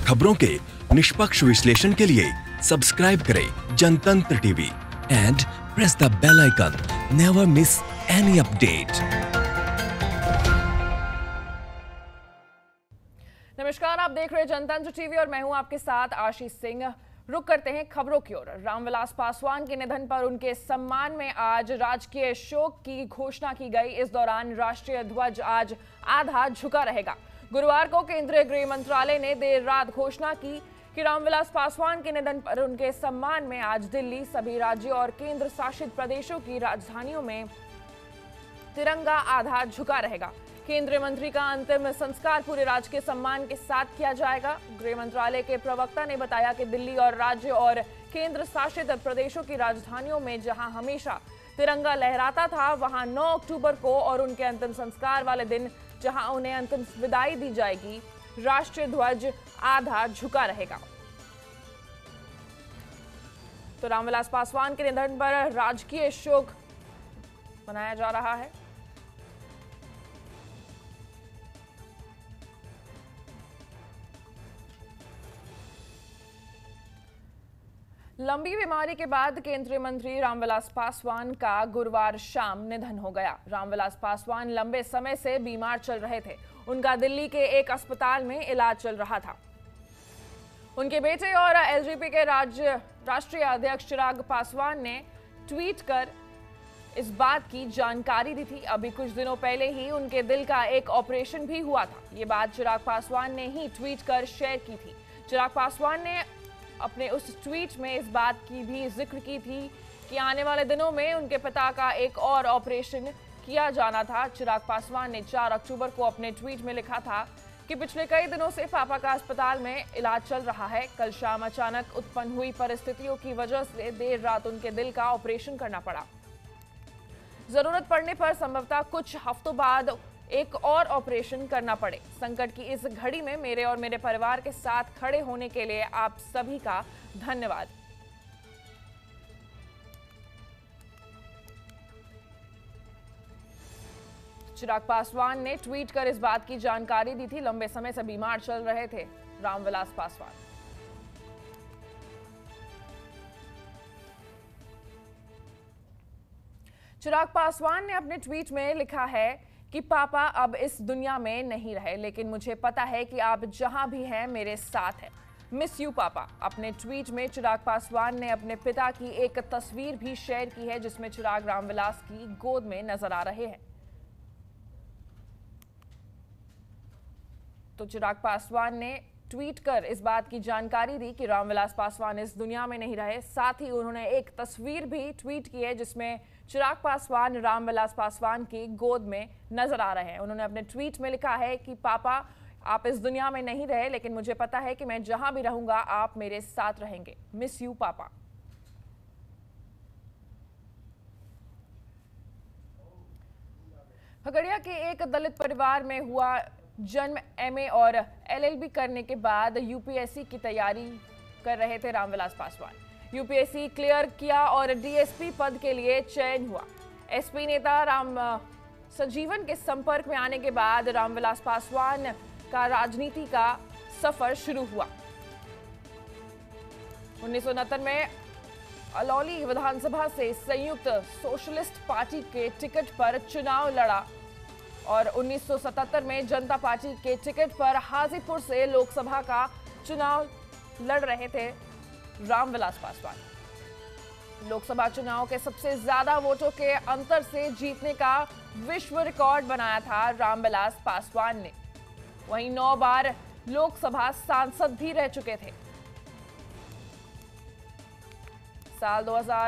खबरों के निष्पक्ष विश्लेषण के लिए सब्सक्राइब करें Janatantra TV and press the bell icon. Never miss any update. नमस्कार, आप देख रहे हैं जनतंत्र टीवी और मैं हूं आपके साथ आशीष सिंह। रुक करते हैं खबरों की ओर। रामविलास पासवान के निधन पर उनके सम्मान में आज राजकीय शोक की घोषणा की गई। इस दौरान राष्ट्रीय ध्वज आज आधा झुका रहेगा। गुरुवार को केंद्रीय गृह मंत्रालय ने देर रात घोषणा की कि रामविलास पासवान के निधन पर उनके सम्मान में आज दिल्ली, सभी राज्यों और केंद्र शासित प्रदेशों की राजधानियों में तिरंगा आधा झुका रहेगा। केंद्रीय मंत्री का अंतिम संस्कार पूरे राजकीय सम्मान के साथ किया जाएगा। गृह मंत्रालय के प्रवक्ता ने बताया कि दिल्ली और राज्य और केंद्र शासित प्रदेशों की राजधानियों में जहां हमेशा तिरंगा लहराता था, वहां 9 अक्टूबर को और उनके अंतिम संस्कार वाले दिन जहां उन्हें अंतिम विदाई दी जाएगी, राष्ट्रीय ध्वज आधा झुका रहेगा। तो रामविलास पासवान के निधन पर राजकीय शोक मनाया जा रहा है। लंबी बीमारी के बाद केंद्रीय मंत्री रामविलास पासवान का गुरुवार शाम निधन हो गया। रामविलास पासवान लंबे समय से बीमार चल रहे थे। उनका दिल्ली के एक अस्पताल में इलाज चल रहा था। उनके बेटे और एलजेपी के राष्ट्रीय अध्यक्ष चिराग पासवान ने ट्वीट कर इस बात की जानकारी दी थी। अभी कुछ दिनों पहले ही उनके दिल का एक ऑपरेशन भी हुआ था। ये बात चिराग पासवान ने ही ट्वीट कर शेयर की थी। चिराग पासवान ने अपने उस ट्वीट में इस बात की भी जिक्र की थी कि आने वाले दिनों में उनके पिता का एक और ऑपरेशन किया जाना था। चिराग पासवान ने 4 अक्टूबर को अपने ट्वीट में लिखा था कि पिछले कई दिनों से पापा का अस्पताल में इलाज चल रहा है। कल शाम अचानक उत्पन्न हुई परिस्थितियों की वजह से देर रात उनके दिल का ऑपरेशन करना पड़ा। जरूरत पड़ने पर संभवतः कुछ हफ्तों बाद एक और ऑपरेशन करना पड़े। संकट की इस घड़ी में मेरे और मेरे परिवार के साथ खड़े होने के लिए आप सभी का धन्यवाद। चिराग पासवान ने ट्वीट कर इस बात की जानकारी दी थी। लंबे समय से बीमार चल रहे थे रामविलास पासवान। चिराग पासवान ने अपने ट्वीट में लिखा है कि पापा अब इस दुनिया में नहीं रहे, लेकिन मुझे पता है कि आप जहां भी हैं मेरे साथ हैं। मिस यू पापा। अपने ट्वीट में चिराग पासवान ने अपने पिता की एक तस्वीर भी शेयर की है, जिसमें चिराग रामविलास की गोद में नजर आ रहे हैं। तो चिराग पासवान ने ट्वीट कर इस बात की जानकारी दी कि रामविलास पासवान इस दुनिया में नहीं रहे। साथ ही उन्होंने एक तस्वीर भी ट्वीट की है जिसमें चिराग पासवान रामविलास पासवान की गोद में नजर आ रहे हैं। उन्होंने अपने ट्वीट में लिखा है कि पापा आप इस दुनिया में नहीं रहे, लेकिन मुझे पता है कि मैं जहां भी रहूंगा आप मेरे साथ रहेंगे। मिस यू पापा। खगड़िया के एक दलित परिवार में हुआ जन्म। एमए और एलएलबी करने के बाद यूपीएससी की तैयारी कर रहे थे रामविलास पासवान। यूपीएससी क्लियर किया और डीएसपी पद के लिए चयन हुआ। एसपी नेता राम संजीवन के संपर्क में आने के बाद रामविलास पासवान का राजनीति का सफर शुरू हुआ। 1969 में अलौली विधानसभा से संयुक्त सोशलिस्ट पार्टी के टिकट पर चुनाव लड़ा और 1977 में जनता पार्टी के टिकट पर हाजीपुर से लोकसभा का चुनाव लड़ रहे थे रामविलास पासवान। लोकसभा चुनाव के सबसे ज्यादा वोटों के अंतर से जीतने का विश्व रिकॉर्ड बनाया था रामविलास पासवान ने। वहीं 9 बार लोकसभा सांसद भी रह चुके थे। साल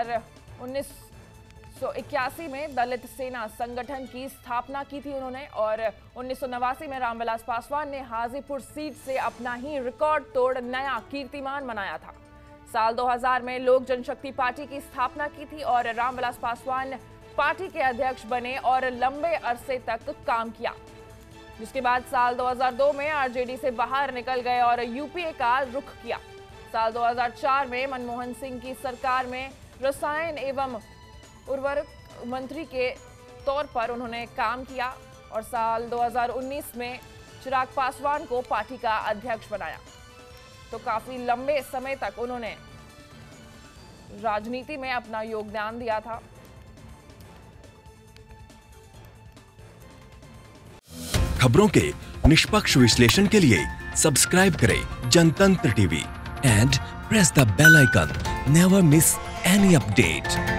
1981 में दलित सेना संगठन की स्थापना की थी उन्होंने और 1989 में रामविलास पासवान ने हाजीपुर सीट से अपना ही रिकॉर्ड तोड़ नया कीर्तिमान बनाया था। साल 2000 में लोक जनशक्ति पार्टी की स्थापना की थी और रामविलास पासवान पार्टी के अध्यक्ष बने और लंबे अरसे तक काम किया, जिसके बाद साल 2002 में आरजेडी से बाहर निकल गए और यूपीए का रुख किया। साल 2004 में मनमोहन सिंह की सरकार में रसायन एवं उर्वरक मंत्री के तौर पर उन्होंने काम किया और साल 2019 में चिराग पासवान को पार्टी का अध्यक्ष बनाया। तो काफी लंबे समय तक उन्होंने राजनीति में अपना योगदान दिया था। खबरों के निष्पक्ष विश्लेषण के लिए सब्सक्राइब करें Janatantra TV and press the bell icon. Never miss any update.